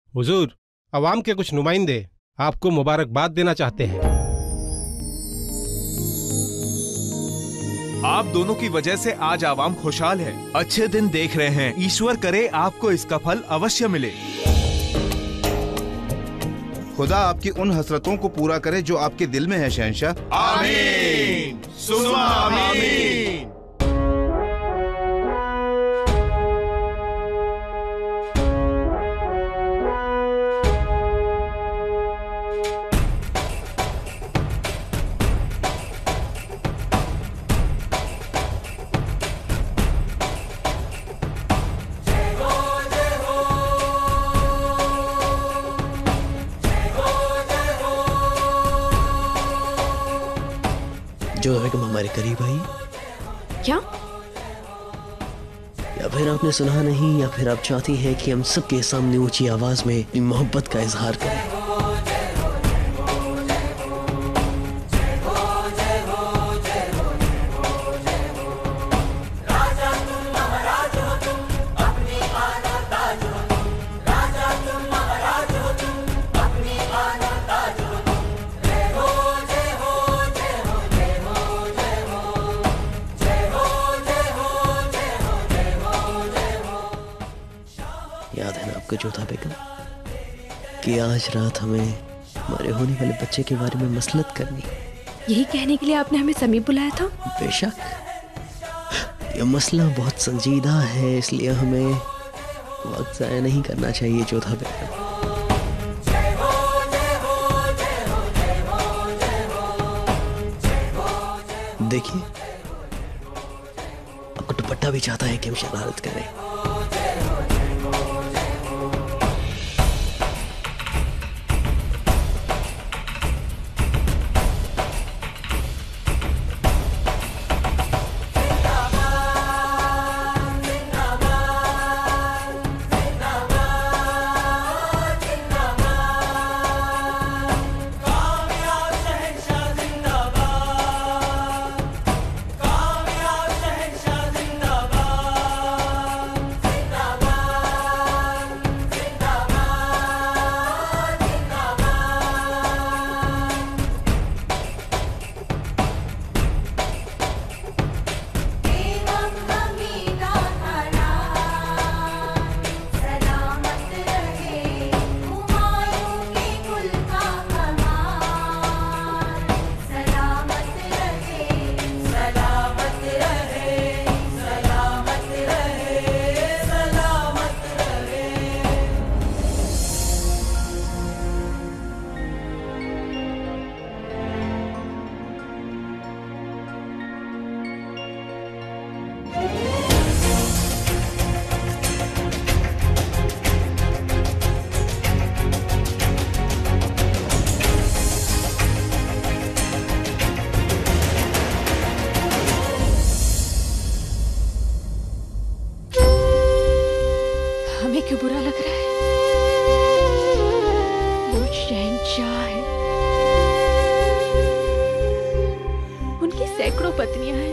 हुजूर, अवाम के कुछ नुमाइंदे आपको मुबारकबाद देना चाहते हैं। आप दोनों की वजह से आज आवाम खुशहाल है, अच्छे दिन देख रहे हैं। ईश्वर करे आपको इसका फल अवश्य मिले। खुदा आपकी उन हसरतों को पूरा करे जो आपके दिल में है शहंशाह। आमीन, सुम्मा आमीन। जो बेगम हमारे करीब आई। क्या? या फिर आपने सुना नहीं, या फिर आप चाहती हैं कि हम सबके सामने ऊंची आवाज में अपनी मोहब्बत का इजहार करें? याद है ना आपको जोधा बेगम कि आज रात हमें हमारे होने वाले बच्चे के बारे में मसलत करनी? यही कहने के लिए आपने हमें समीप बुलाया था? बेशक, यह मसला बहुत संजीदा है, इसलिए हमें वक्त ज़ाया नहीं करना चाहिए जोधा बेगम। देखिए, आपको दुपट्टा भी चाहता है कि हम शरारत करें। क्यों बुरा लग रहा है? वो शहंशाह है, उनकी सैकड़ों पत्नियां हैं,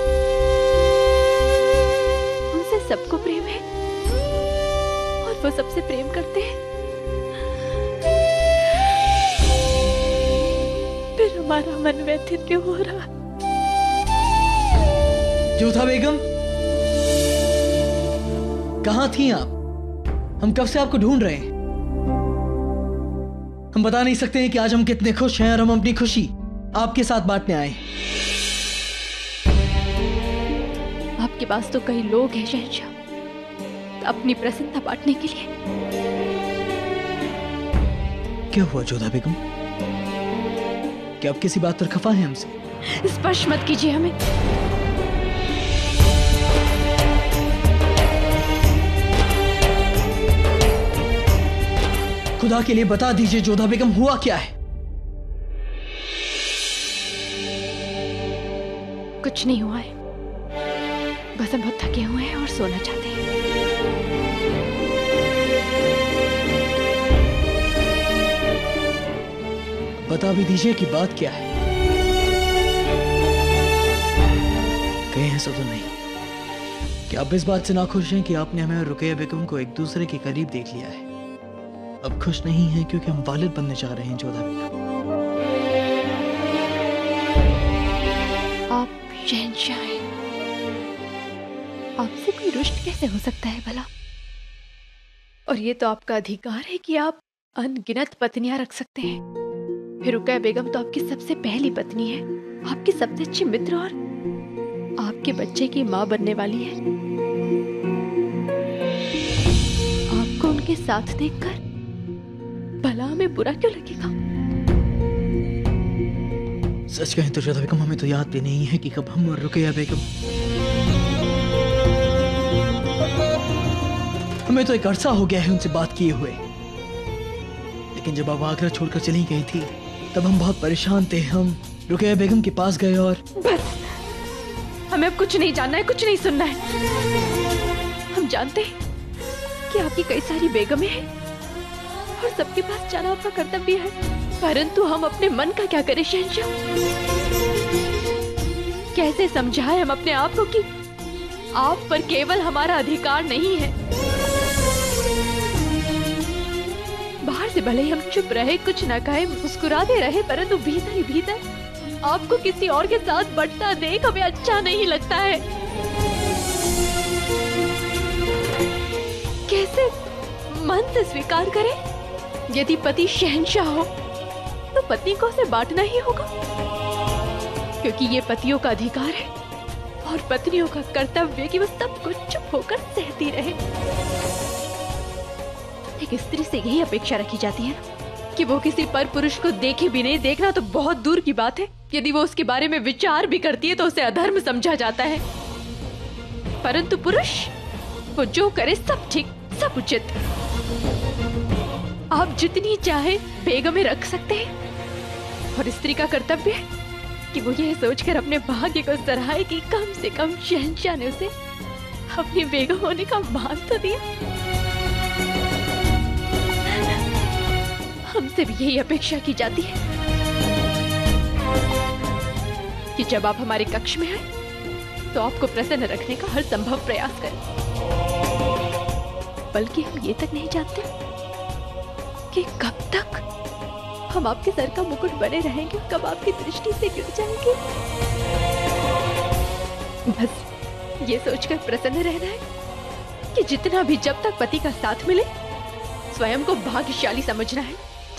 उनसे सबको प्रेम है और वो सबसे प्रेम करते हैं। फिर हमारा मन व्यथित क्यों हो रहा? जोधा बेगम, कहाँ थी आप? हम कब से आपको ढूंढ रहे हैं। हम बता नहीं सकते हैं कि आज हम कितने खुश हैं और हम अपनी खुशी आपके साथ बांटने आए। आपके पास तो कई लोग हैं शहंशाह, तो अपनी प्रसन्नता बांटने के लिए। क्या हुआ जोधा बेगम? क्या आप किसी बात पर खफा हैं हमसे? स्पर्श मत कीजिए हमें। खुदा के लिए बता दीजिए जोधा बेगम, हुआ क्या है? कुछ नहीं हुआ है, बस हम बहुत थके हुए हैं और सोना चाहते हैं। बता भी दीजिए कि बात क्या है। कहीं ऐसा तो नहीं कि आप इस बात से नाखुश हैं कि आपने हमें और रुकैया बेगम को एक दूसरे के करीब देख लिया है? अब खुश नहीं हैं क्योंकि हम वालिद बनने जा रहे हैं जोधा बेगम। आप शहंशाह हैं। आपसे कोई रुष्ट कैसे हो सकता है भला? और ये तो आपका अधिकार है कि आप अनगिनत पत्नियां रख सकते हैं। फिर रुकैया बेगम तो आपकी सबसे पहली पत्नी है, आपकी सबसे अच्छी मित्र और आपके बच्चे की माँ बनने वाली है। आपको उनके साथ देखकर भला हमें बुरा क्यों लगेगा? सच कहें तो जोधा बेगम, हमें तो याद भी नहीं है कि कब हम और रुकैया बेगम, हमें तो एक अरसा हो गया है उनसे बात किए हुए। लेकिन जब आप आगरा छोड़कर चली गई थी तब हम बहुत परेशान थे। हम रुकैया बेगम के पास गए और बस, हमें अब कुछ नहीं जानना है, कुछ नहीं सुनना है। हम जानते हैं कि आपकी कई सारी बेगमें हैं और सबके पास जाना आपका कर्तव्य है, परंतु हम अपने मन का क्या करें शहंशाह? कैसे समझाएं हम अपने आप को कि आप पर केवल हमारा अधिकार नहीं है? बाहर से भले ही हम चुप रहे, कुछ न कहे, मुस्कुराते रहे, परंतु भीतर ही भीतर आपको किसी और के साथ बंटता देख हमें अच्छा नहीं लगता है। कैसे मन से स्वीकार करें? यदि पति शहंशाह हो तो पत्नी को उसे बांटना ही होगा, क्योंकि ये पतियों का अधिकार है और पत्नियों का कर्तव्य कि वो सब कुछ चुप होकर सहती रहे। एक स्त्री से यही अपेक्षा रखी जाती है ना कि वो किसी पर पुरुष को देखे भी नहीं, देखना तो बहुत दूर की बात है, यदि वो उसके बारे में विचार भी करती है तो उसे अधर्म समझा जाता है। परंतु पुरुष, वो जो करे सब ठीक, सब उचित। आप जितनी चाहे बेगमें रख सकते हैं और स्त्री का कर्तव्य है कि वो ये सोचकर अपने भाग्य को सराहे कि कम से कम शहंशाह ने उसे अपनी बेगम होने का मान तो दिया। हमसे भी यही अपेक्षा की जाती है कि जब आप हमारे कक्ष में आए तो आपको प्रसन्न रखने का हर संभव प्रयास करें। बल्कि हम ये तक नहीं जानते कि कब तक हम आपके सर का मुकुट बने रहेंगे, कब आपकी दृष्टि से गिर जाएंगे। बस ये सोचकर प्रसन्न रहना है कि जितना भी जब तक पति का साथ मिले स्वयं को भाग्यशाली समझना है।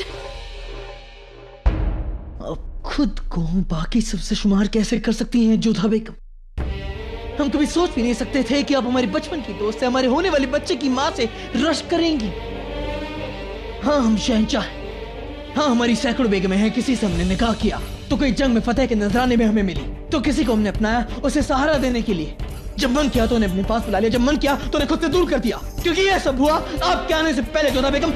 आप खुद को बाकी सबसे शुमार कैसे कर सकती हैं जोधा बेगम? हम कभी सोच भी नहीं सकते थे कि आप हमारे बचपन की दोस्त से, हमारे होने वाले बच्चे की माँ से रश्क करेंगी। हाँ, हम शहंशाह हैं। हाँ, हमारी सैकड़ों बेगमें हैं। किसी से हमने निकाह किया तो कोई जंग में फतेह के नजराने में हमें मिली, तो किसी को हमने अपनाया उसे सहारा देने के लिए। जब मन किया तो उन्हें अपने पास बुला लिया, जब मन किया तो उन्हें खुद से दूर कर दिया। क्योंकि यह सब हुआ आपके आने से पहले जोधा बेगम।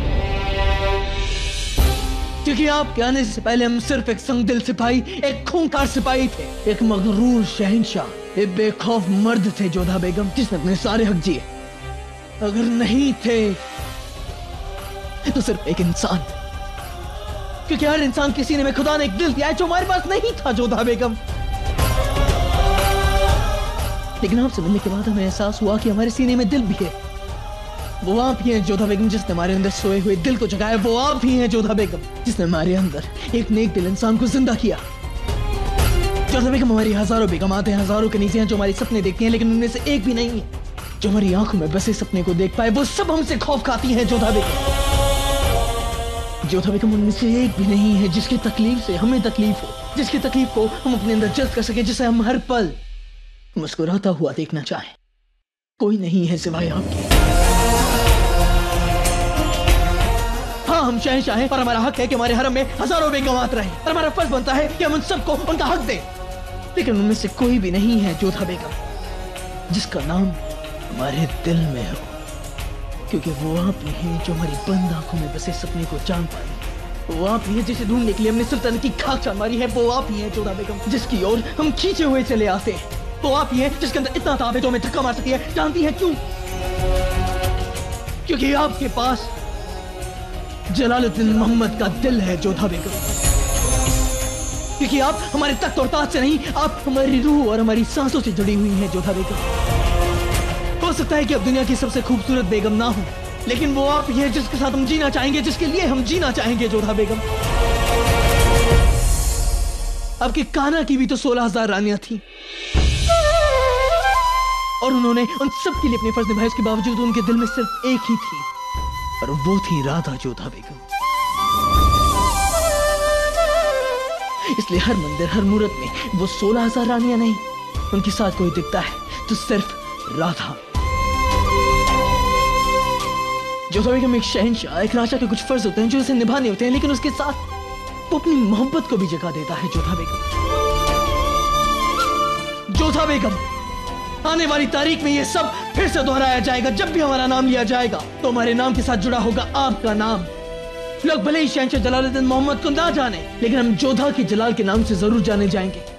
क्योंकि आपके आने से पहले हम सिर्फ एक संगदिल सिपाही, एक खूंखार सिपाही थे, एक मगरूर शहंशाह, एक बेखौफ मर्द थे जोधा बेगम, जिसने अपने सारे हक जिए। अगर नहीं थे तो सिर्फ एक इंसान, क्योंकि हर इंसान के सीने में खुदा ने एक दिल दिया है जो हमारे पास नहीं था जोधा बेगम। लेकिन आपसे मिलने के बाद हमें एहसास हुआ कि हमारे सीने में दिल भी है। वो आप ही हैं जोधा बेगम जिसने हमारे अंदर सोए हुए दिल को जगाया। वो आप ही हैं जोधा बेगम जिसने हमारे अंदर एक नेक दिल इंसान को जिंदा किया। जोधा बेगम, हमारी हजारों बेगम आते हैं, हजारों कनीज़े हैं जो हमारे सपने देखती हैं, लेकिन उनमें से एक भी नहीं है जो हमारी आंखों में बसे सपने को देख पाए। वो सब हमसे खौफ खाती हैं जोधा बेगम। जोधा बेगम, उनमें से एक भी नहीं है जिसकी तकलीफ से हमें तकलीफ हो, जिसकी तकलीफ को हम अपने अंदर जल्द कर सके, जिसे हम हर पल मुस्कुराता हुआ देखना चाहें। कोई नहीं है सिवाय आपके। हाँ, हम शहंशाह हैं और हमारा हक है कि हमारे हरम में हजारों बेगम आते रहे, और हमारा फर्ज बनता है कि हम उन सबको उनका हक दें। लेकिन उनमें से कोई भी नहीं है जोधा बेगम जिसका नाम हमारे दिल में हो, क्योंकि वो आप ही हैं जो हमारी बंद आंखों में बसे सपने को जान पाए। वो आप ही हैं जिसे ढूंढने के लिए हमने सुल्तान की खाक छान मारी है। वो आप ही हैं जोधा बेगम जिसकी ओर हम खींचे हुए चले आते हैं। वो आप ही हैं जिसके अंदर इतना ताब है जो हमें धक्का मार सकती है। जानती हैं क्यों? क्योंकि आपके पास जलालुद्दीन मोहम्मद का दिल है जोधा बेगम। क्योंकि आप हमारे तख्त और ताज से नहीं, आप हमारी रूह और हमारी सांसों से जुड़ी हुई हैं जोधा बेगम। हो सकता है कि अब दुनिया की सबसे खूबसूरत बेगम ना हो, लेकिन वो आप ही हैं जिसके साथ हम जीना चाहेंगे, जिसके लिए हम जीना चाहेंगे जोधा बेगम। आपके कान्हा की भी तो 16,000 रानियां थी और उन्होंने उन सब के लिए अपने फर्ज निभाए। इसके बावजूद उनके दिल में सिर्फ एक ही थी और वो थी राधा जोधा बेगम। इसलिए हर मंदिर, हर मूर्त में वो 16,000 रानियां नहीं, उनके साथ कोई दिखता है तो सिर्फ राधा। जोधा बेगम एक शहंशाह, एक राजा के कुछ फर्ज होते हैं जो उसे निभाने होते हैं, लेकिन उसके साथ वो अपनी मोहब्बत को भी जगा देता है। जोधा बेगम, जोधा बेगम, आने वाली तारीख में ये सब फिर से दोहराया जाएगा। जब भी हमारा नाम लिया जाएगा तो हमारे नाम के साथ जुड़ा होगा आपका नाम। लोग भले ही शहंशाह जलालुद्दीन मोहम्मद को ना जाने, लेकिन हम जोधा के जलाल के नाम से जरूर जाने जाएंगे।